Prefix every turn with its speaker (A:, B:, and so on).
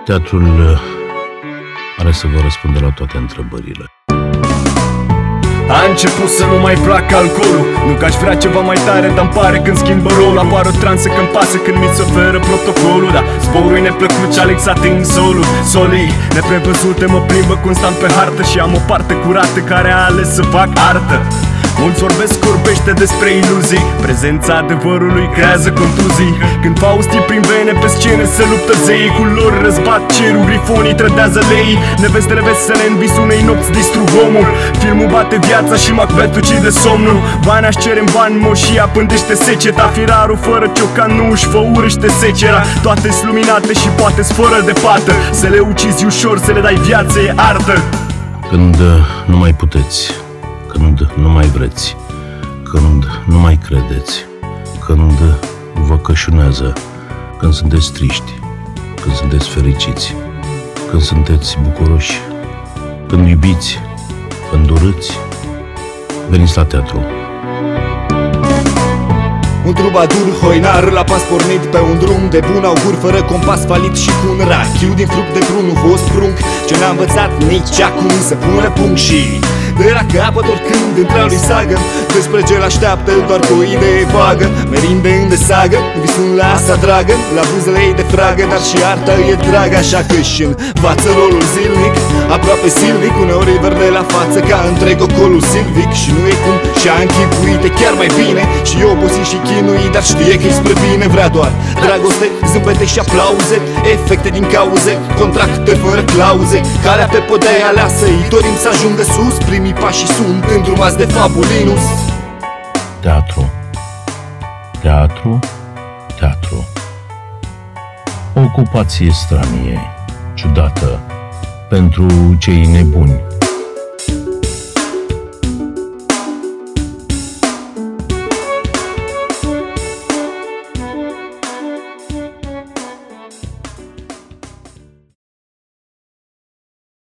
A: Teatrul are să vă răspundă la toate întrebările.
B: A început să nu mai placă alcoolul. Nu că aș vrea ceva mai tare, dar-mi pare când schimbă rolul. Apar o transă când pasă, când mi se oferă protocolul. Dar zborul e neplăcut și Alex ating solul. Solii neprevăzute mă plimbă constant pe hartă și am o parte curată care a ales să fac artă. Mulți vorbesc curbește despre iluzii, prezența adevărului creează contuzii. Când Faust e prin vene pe scenă se luptă zeii, cu lor răzbat cerul, grifonii trădează leii. Nevestele vesele în vis unei nopți distrug omul. Filmul bate viața și Macbeth ucide somnul. Bani-aș cere în bani, moșia pândește seceta. Firarul fără ciocan nu își făurăște secera. Toate-s luminate și poate-s fără de pată. Să le ucizi ușor, să le dai viață e artă.
A: Când nu mai puteți, când nu mai vreți, când nu mai credeți, când vă cășunează, când sunteți triști, când sunteți fericiți, când sunteți bucuroși, când iubiți, când urâți, veniți la teatru.
B: Un trubadur hoinar la pas pornit pe un drum de bun augur, fără compas falit și cu un rachiu din fruct de prun, un fost prunc ce n-a învățat nici acum să pună punct și de la capăt oricând intra lui sagă despre ce l-așteaptă doar cu o idee vagă. Merinde unde sagă, visul lasă dragă, la buzele ei de fragă, dar și arta e dragă, așa că își învață rolul zilnic, aproape silnic, uneori verde la față ca întreg ocolul silvic. Și nu e cum și-a închipuit, e chiar mai bine și e obosit și chinuit, dar știe că-i spre bine. Vrea doar dragoste, zâmbete și aplauze, efecte din cauze, contracte fără clauze, calea pe podea e aleasă, îi dorim să ajungă sus. Primii pașii sunt îndrumați de Fabulinus.
A: Teatru, teatru, teatru. O ocupație stranie, ciudată, pentru cei nebuni